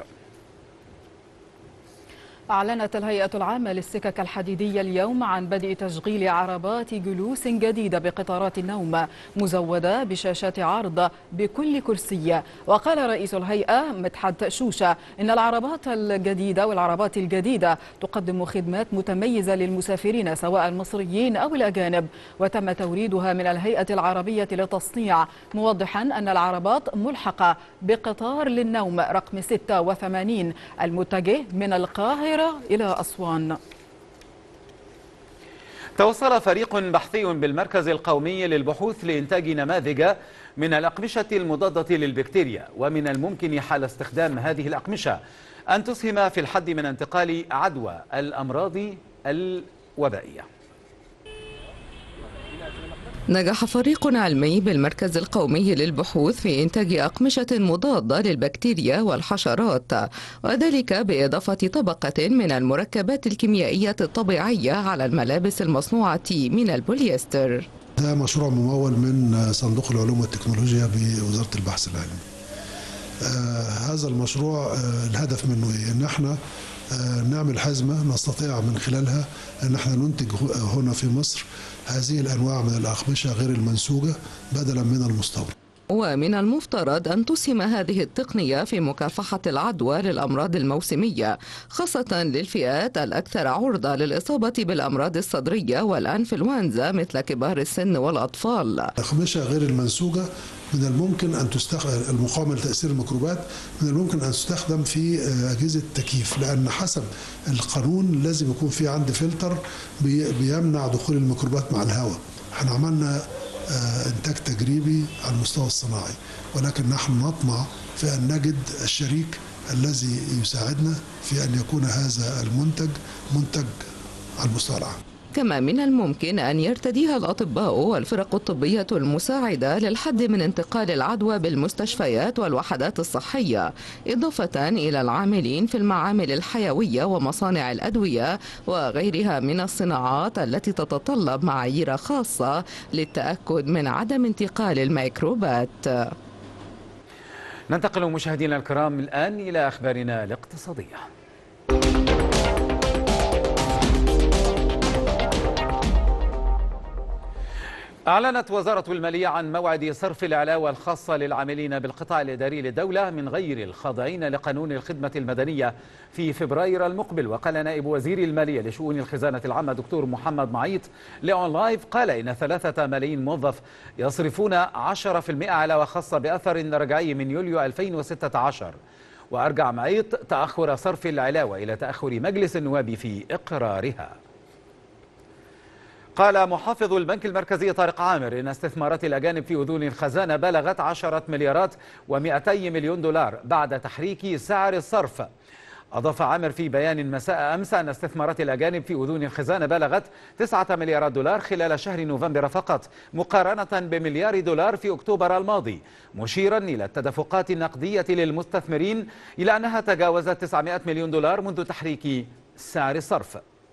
أعلنت الهيئة العامة للسكك الحديدية اليوم عن بدء تشغيل عربات جلوس جديدة بقطارات النوم مزودة بشاشات عرض بكل كرسي. وقال رئيس الهيئة مدحت شوشة إن العربات الجديدة والعربات الجديدة تقدم خدمات متميزة للمسافرين سواء المصريين أو الأجانب، وتم توريدها من الهيئة العربية للتصنيع، موضحا أن العربات ملحقة بقطار للنوم رقم ستة وثمانين المتجه من القاهرة إلى أسوان. توصل فريق بحثي بالمركز القومي للبحوث لإنتاج نماذج من الأقمشة المضادة للبكتيريا، ومن الممكن حال استخدام هذه الأقمشة أن تسهم في الحد من انتقال عدوى الأمراض الوبائية. نجح فريق علمي بالمركز القومي للبحوث في إنتاج أقمشة مضادة للبكتيريا والحشرات، وذلك بإضافة طبقة من المركبات الكيميائية الطبيعية على الملابس المصنوعة من البوليستر. ده مشروع ممول من صندوق العلوم والتكنولوجيا بوزارة البحث العلمي. آه هذا المشروع آه الهدف منه إيه؟ إن احنا آه نعمل حزمة نستطيع من خلالها إن احنا ننتج هنا في مصر هذه الأنواع من الأقمشة غير المنسوجة بدلا من المستورد. ومن المفترض أن تسهم هذه التقنية في مكافحة العدوى للأمراض الموسمية، خاصة للفئات الأكثر عرضة للإصابة بالأمراض الصدرية والأنفلونزا مثل كبار السن والأطفال. الأقمشة غير المنسوجة من الممكن أن تستخدم المقاومة لتأثير الميكروبات، من الممكن أن تستخدم في أجهزة التكييف، لأن حسب القانون لازم يكون في عندي فلتر بيمنع دخول الميكروبات مع الهواء. احنا عملنا إنتاج تجريبي على المستوى الصناعي، ولكن نحن نطمع في أن نجد الشريك الذي يساعدنا في أن يكون هذا المنتج منتج على المستوى العام. كما من الممكن أن يرتديها الأطباء والفرق الطبية المساعدة للحد من انتقال العدوى بالمستشفيات والوحدات الصحية، إضافة إلى العاملين في المعامل الحيوية ومصانع الأدوية وغيرها من الصناعات التي تتطلب معايير خاصة للتأكد من عدم انتقال الميكروبات. ننتقل مشاهدينا الكرام الآن إلى أخبارنا الاقتصادية. أعلنت وزارة المالية عن موعد صرف العلاوة الخاصة للعاملين بالقطاع الإداري للدولة من غير الخاضعين لقانون الخدمة المدنية في فبراير المقبل. وقال نائب وزير المالية لشؤون الخزانة العامة دكتور محمد معيط لأون لايف قال إن ثلاثة ملايين موظف يصرفون عشرة بالمئة علاوة خاصة بأثر رجعي من يوليو ألفين وستة عشر، وأرجع معيط تأخر صرف العلاوة إلى تأخر مجلس النواب في إقرارها. قال محافظ البنك المركزي طارق عامر إن استثمارات الأجانب في أذون الخزانة بلغت عشرة مليارات ومئتي مليون دولار بعد تحريك سعر الصرف. أضاف عامر في بيان مساء أمس أن استثمارات الأجانب في أذون الخزانة بلغت تسعة مليارات دولار خلال شهر نوفمبر فقط، مقارنة بمليار دولار في أكتوبر الماضي، مشيرا إلى التدفقات النقدية للمستثمرين إلى أنها تجاوزت تسعمئة مليون دولار منذ تحريك سعر الصرف.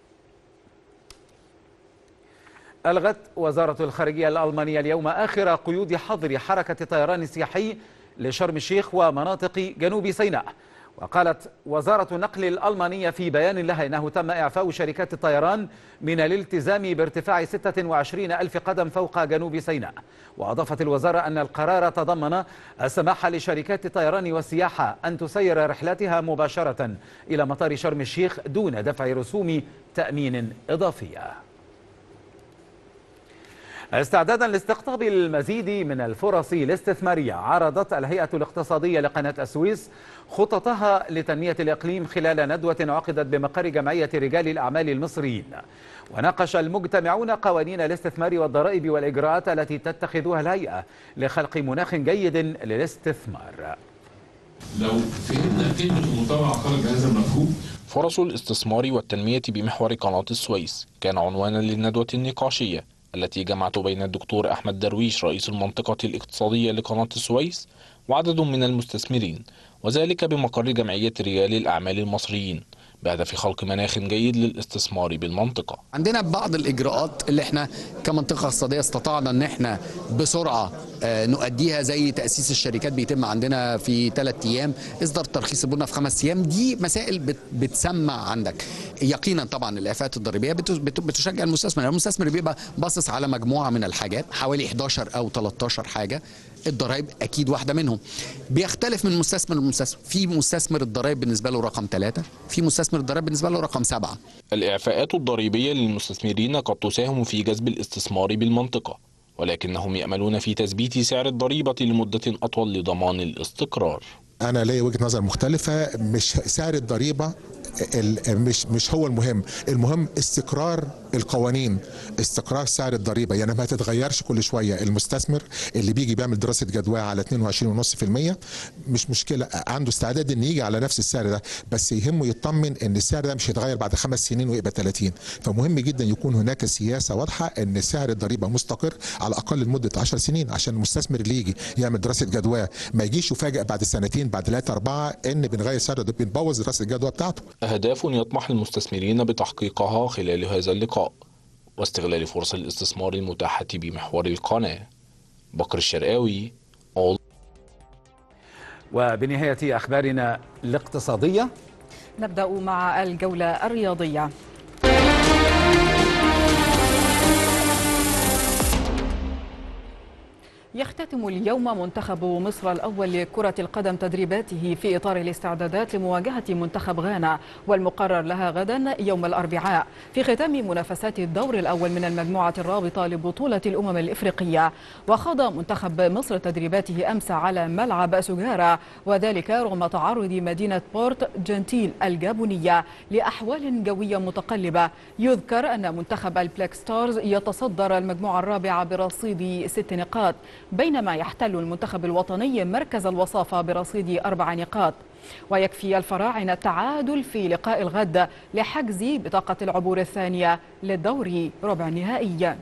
ألغت وزارة الخارجية الألمانية اليوم آخر قيود حظر حركة الطيران السياحي لشرم الشيخ ومناطق جنوب سيناء. وقالت وزارة النقل الألمانية في بيان لها إنه تم إعفاء شركات الطيران من الالتزام بارتفاع ستة وعشرين ألف قدم فوق جنوب سيناء. وأضافت الوزارة أن القرار تضمن السماح لشركات الطيران والسياحة أن تسير رحلاتها مباشرة إلى مطار شرم الشيخ دون دفع رسوم تأمين إضافية. استعدادا لاستقطاب المزيد من الفرص الاستثمارية، عرضت الهيئة الاقتصادية لقناة السويس خططها لتنمية الإقليم خلال ندوة عقدت بمقر جمعية رجال الأعمال المصريين. وناقش المجتمعون قوانين الاستثمار والضرائب والإجراءات التي تتخذها الهيئة لخلق مناخ جيد للاستثمار. لو فهمنا كلمة المطاوعة خرج هذا المفهوم. فرص الاستثمار والتنمية بمحور قناة السويس كان عنوانا للندوة النقاشية التي جمعت بين الدكتور أحمد درويش رئيس المنطقة الاقتصادية لقناة السويس وعدد من المستثمرين، وذلك بمقر جمعية رجال الأعمال المصريين بهدف خلق مناخ جيد للاستثمار بالمنطقة. عندنا بعض الإجراءات اللي احنا كمنطقة اقتصادية استطعنا ان احنا بسرعة نؤديها، زي تأسيس الشركات بيتم عندنا في ثلاث أيام، إصدار ترخيص البنى في خمس أيام. دي مسائل بتسمع عندك. يقينا طبعا الإعفاءات الضريبية بتشجع المستثمر، المستثمر بيبقى باصص على مجموعة من الحاجات، حوالي إحداشر أو ثلاثة عشر حاجة، الضرائب أكيد واحدة منهم. بيختلف من مستثمر لمستثمر، في مستثمر الضرائب بالنسبة له رقم ثلاثة، في مستثمر الضرائب بالنسبة له رقم سبعة. الإعفاءات الضريبية للمستثمرين قد تساهم في جذب الاستثمار بالمنطقة، ولكنهم يأملون في تثبيت سعر الضريبة لمدة أطول لضمان الاستقرار. أنا لي وجهة نظر مختلفة، مش سعر الضريبة مش مش هو المهم، المهم استقرار القوانين، استقرار سعر الضريبة، يعني ما تتغيرش كل شوية. المستثمر اللي بيجي بيعمل دراسة جدوى على اثنين وعشرين فاصلة خمسة بالمئة مش مشكلة، عنده استعداد ان يجي على نفس السعر ده، بس يهمه يطمن ان السعر ده مش هيتغير بعد خمس سنين ويبقى ثلاثين. فمهم جدا يكون هناك سياسة واضحة ان سعر الضريبة مستقر على الاقل لمدة عشر سنين، عشان المستثمر اللي يجي يعمل دراسة جدوى ما يجيش يفاجئ بعد سنتين بعد ثلاثة أربعة ان بنغير سعر، بنبوظ دراسة الجدوى بتاعته. أهداف يطمح المستثمرين بتحقيقها خلال هذا اللقاء واستغلال فرص الاستثمار المتاحة بمحور القناة. بكر الشرقاوي. وبنهاية أخبارنا الاقتصادية نبدأ مع الجولة الرياضية. يختتم اليوم منتخب مصر الأول لكرة القدم تدريباته في إطار الاستعدادات لمواجهة منتخب غانا، والمقرر لها غدا يوم الأربعاء في ختام منافسات الدور الأول من المجموعة الرابطة لبطولة الأمم الإفريقية. وخاض منتخب مصر تدريباته أمس على ملعب سجارة، وذلك رغم تعرض مدينة بورت جنتيل الجابونية لأحوال جوية متقلبة. يذكر أن منتخب البلاك ستارز يتصدر المجموعة الرابعة برصيد ست نقاط، بينما يحتل المنتخب الوطني مركز الوصافة برصيد أربع نقاط. ويكفي الفراعنة التعادل في لقاء الغد لحجز بطاقة العبور الثانية للدور ربع النهائي.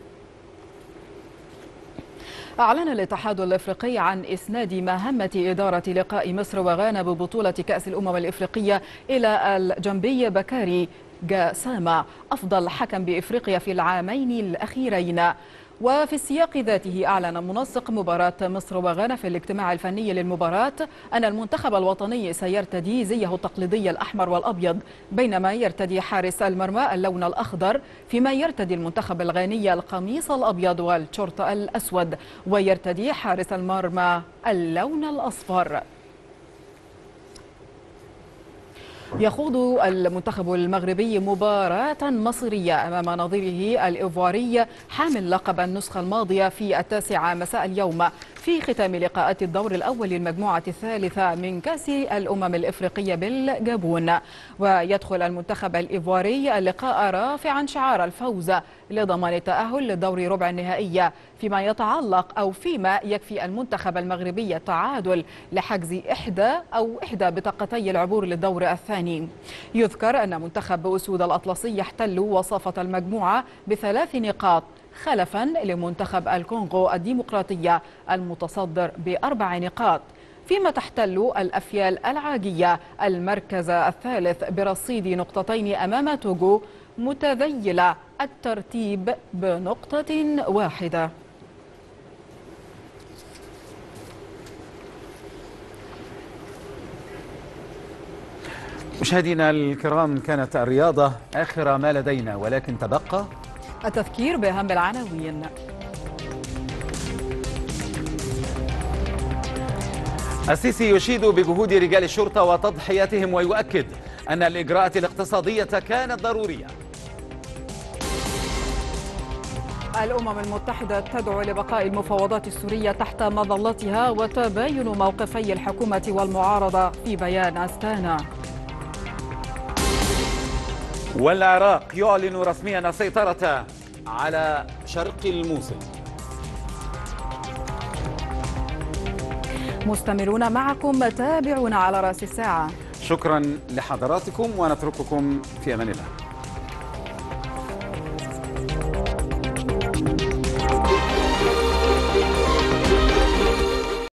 أعلن الاتحاد الإفريقي عن إسناد مهمة إدارة لقاء مصر وغانا ببطولة كأس الأمم الإفريقية إلى الجنبي بكاري جاسامة أفضل حكم بإفريقيا في العامين الأخيرين. وفي السياق ذاته أعلن منسق مباراة مصر وغانا في الاجتماع الفني للمباراة أن المنتخب الوطني سيرتدي زيه التقليدي الأحمر والأبيض، بينما يرتدي حارس المرمى اللون الأخضر، فيما يرتدي المنتخب الغاني القميص الأبيض والشورت الأسود، ويرتدي حارس المرمى اللون الأصفر. يخوض المنتخب المغربي مباراة مصيرية أمام نظيره الإيفواري حامل لقب النسخة الماضية في التاسعة مساء اليوم في ختام لقاءات الدور الأول للمجموعة الثالثة من كأس الأمم الإفريقية بالجابون. ويدخل المنتخب الإيفواري اللقاء رافعا شعار الفوز لضمان التأهل لدور ربع النهائي، فيما يتعلق أو فيما يكفي المنتخب المغربي التعادل لحجز إحدى أو إحدى بطاقتي العبور للدور الثاني. يذكر أن منتخب أسود الأطلسي يحتل وصافة المجموعة بثلاث نقاط خلفا لمنتخب الكونغو الديمقراطية المتصدر بأربع نقاط، فيما تحتل الأفيال العاجية المركز الثالث برصيد نقطتين أمام توغو متذيلة الترتيب بنقطة واحدة. مشاهدينا الكرام، كانت الرياضة آخر ما لدينا، ولكن تبقى التذكير بأهم العناوين. السيسي يشيد بجهود رجال الشرطة وتضحياتهم ويؤكد أن الإجراءات الاقتصادية كانت ضرورية. الأمم المتحدة تدعو لبقاء المفاوضات السورية تحت مظلتها وتباين موقفي الحكومة والمعارضة في بيان أستانا. والعراق يعلن رسميا السيطرة على شرق الموصل. مستمرون معكم، تابعونا على رأس الساعة. شكرا لحضراتكم ونترككم في أمان الله.